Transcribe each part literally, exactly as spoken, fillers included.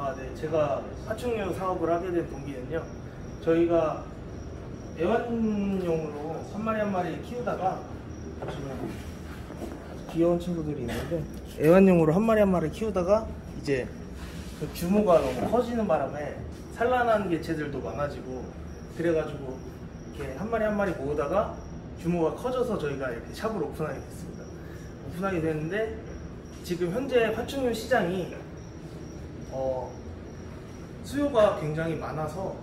아, 네. 제가 파충류 사업을 하게 된 동기는요. 저희가 애완용으로 한 마리 한 마리 키우다가 지금 귀여운 친구들이 있는데 애완용으로 한 마리 한 마리 키우다가 이제 그 규모가 너무 커지는 바람에 산란한 개체들도 많아지고 그래가지고 이렇게 한 마리 한 마리 모으다가 규모가 커져서 저희가 이렇게 샵을 오픈하게 됐습니다. 오픈하게 됐는데 지금 현재 파충류 시장이 어, 수요가 굉장히 많아서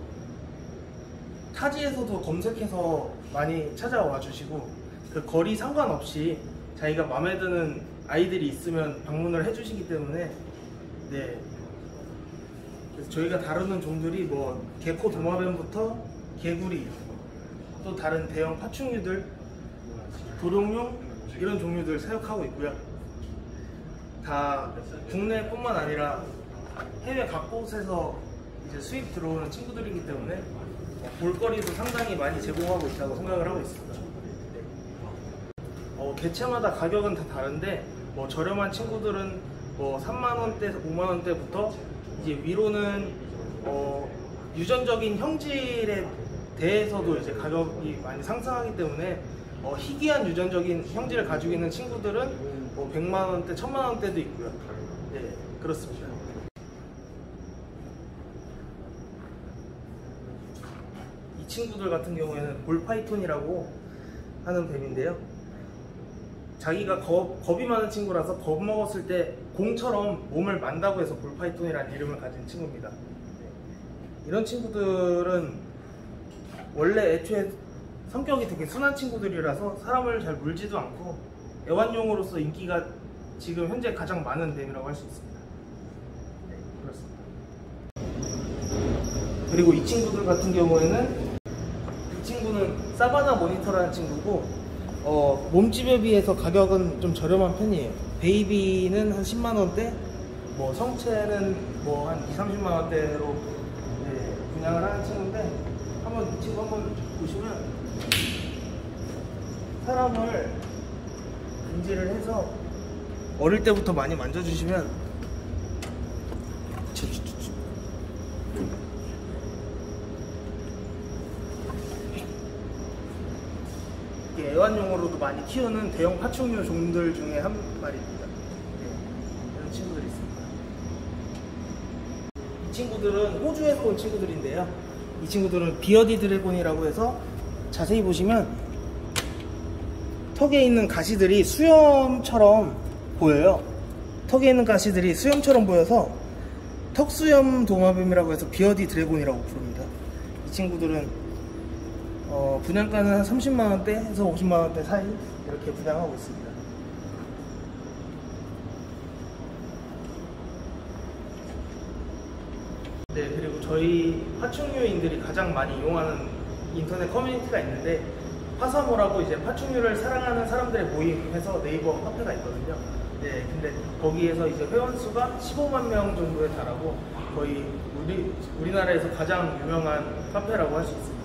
타지에서도 검색해서 많이 찾아와 주시고 그 거리 상관없이 자기가 마음에 드는 아이들이 있으면 방문을 해주시기 때문에 네. 그래서 저희가 다루는 종들이 뭐 개코 도마뱀부터 개구리 또 다른 대형 파충류들 도룡뇽 이런 종류들 사육하고 있고요. 다 국내뿐만 아니라 해외 각곳에서 이제 수입 들어오는 친구들이기 때문에 볼거리도 상당히 많이 제공하고 있다고 생각을 하고 있습니다. 어, 개체마다 가격은 다 다른데 뭐 저렴한 친구들은 뭐 삼만 원대, 오만 원대부터 이제 위로는 어, 유전적인 형질에 대해서도 이제 가격이 많이 상승하기 때문에 어, 희귀한 유전적인 형질을 가지고 있는 친구들은 뭐 백만 원대, 천만 원대도 있고요. 네, 그렇습니다. 이 친구들 같은 경우에는 볼파이톤이라고 하는 뱀인데요. 자기가 겁, 겁이 많은 친구라서 겁 먹었을 때 공처럼 몸을 만다고 해서 볼파이톤이라는 이름을 가진 친구입니다. 이런 친구들은 원래 애초에 성격이 되게 순한 친구들이라서 사람을 잘 물지도 않고 애완용으로서 인기가 지금 현재 가장 많은 뱀이라고 할 수 있습니다. 네, 그렇습니다. 그리고 이 친구들 같은 경우에는 이 친구는 사바나 모니터라는 친구고 어, 몸집에 비해서 가격은 좀 저렴한 편이에요. 베이비는 한 십만 원대, 뭐 성체는 뭐 한 이삼십만 원대로 네, 분양을 하는 친구인데 한번 이 친구 한번 보시면 사람을 인지를 해서 어릴 때부터 많이 만져주시면 애완용으로도 많이 키우는 대형 파충류 종들 중에 한 마리입니다. 네, 이런 친구들이 있습니다. 이 친구들은 호주에서 온 친구들인데요. 이 친구들은 비어디 드래곤이라고 해서 자세히 보시면 턱에 있는 가시들이 수염처럼 보여요. 턱에 있는 가시들이 수염처럼 보여서 턱수염 도마뱀이라고 해서 비어디 드래곤이라고 부릅니다. 이 친구들은 어, 분양가는 한 삼십만 원대에서 오십만 원대 사이 이렇게 분양하고 있습니다. 네, 그리고 저희 파충류인들이 가장 많이 이용하는 인터넷 커뮤니티가 있는데 파사모라고 이제 파충류를 사랑하는 사람들의 모임해서 네이버 카페가 있거든요. 네, 근데 거기에서 이제 회원수가 십오만 명 정도에 달하고 거의 우리, 우리나라에서 가장 유명한 카페라고 할 수 있습니다.